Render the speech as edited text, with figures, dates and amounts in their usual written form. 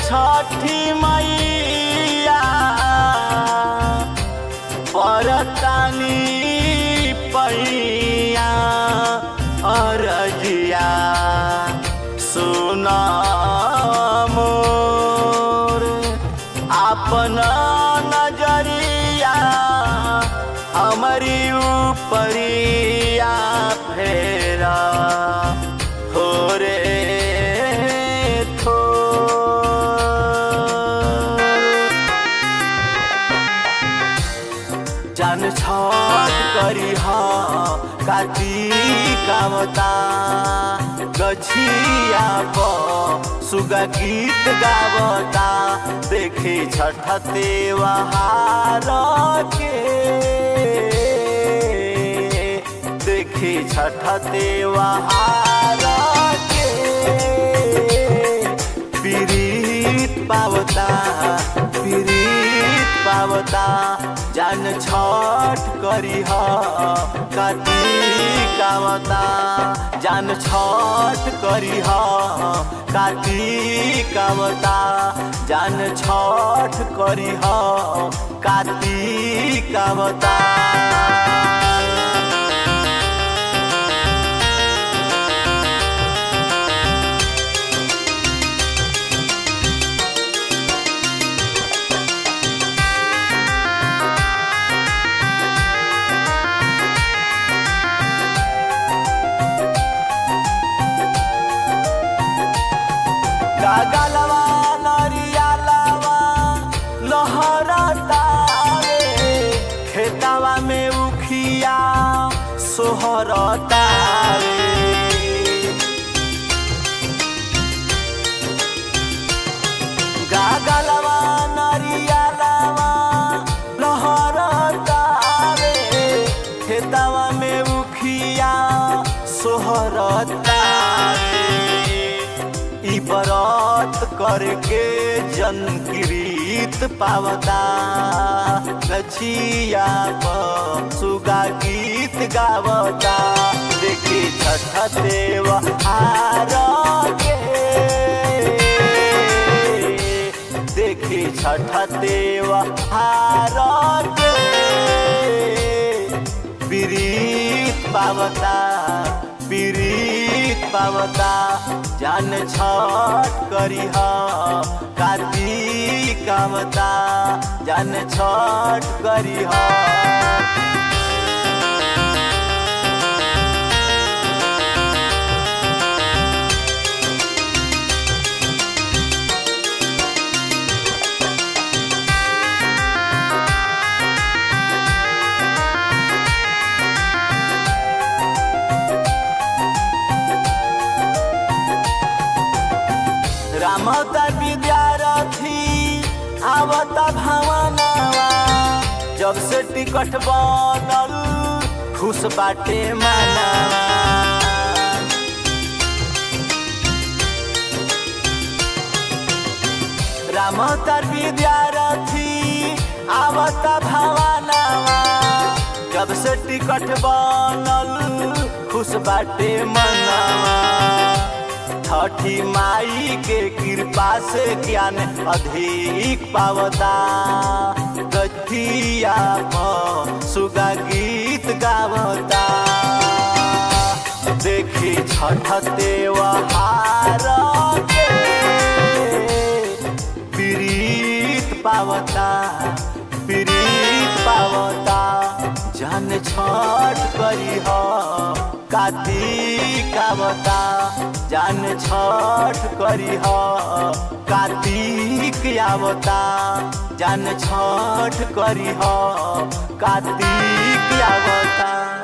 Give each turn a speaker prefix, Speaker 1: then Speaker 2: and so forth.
Speaker 1: छठी मैया परतानी पैया अरजिया सुन मोर आपन नजरिया हमारी उपरिया फेरा हो रे जान छठ करी कार्तिक आवता गछिया पर सुगा गीत गावता देखे छठ त्योहार के देखे छठ त्योहार के पीरीत पावता जान छठ करी कार्तिक आवता जान छठ करी कार्तिक आवता जान छठ करी कार्तिक आवता गलवा नरियालवा लहरता रे खेतवा में उखिया सोहरता रे गलवा नरियालवा लहरता रे खेतवा में उखिया सोहरता व्रत करके जनकृत पावता गछिया पर सुगा गीत गावता देखे छठ त्योहार के देखे छठ त्योहार के पीरीत पावता जान छठ करी कार्तिक आवता जान छठ करी रामता विद्यार्थी आवता भावनावा जब से टिकट बनल खुश बाटे मानवा रामता विद्यार्थी आवता भावनावा जब से टिकट बनल खुश बाटे मनवा छठी माई के कृपा से ज्ञान अधिक पावता गछिया पर सुगा गीत गावता देखी छठ त्योहार के पीरीत पावता जान छठ करी कार्तिक आवता जान छठ करी कार्तिक आवता जान छठ करी कार्तिक आवता।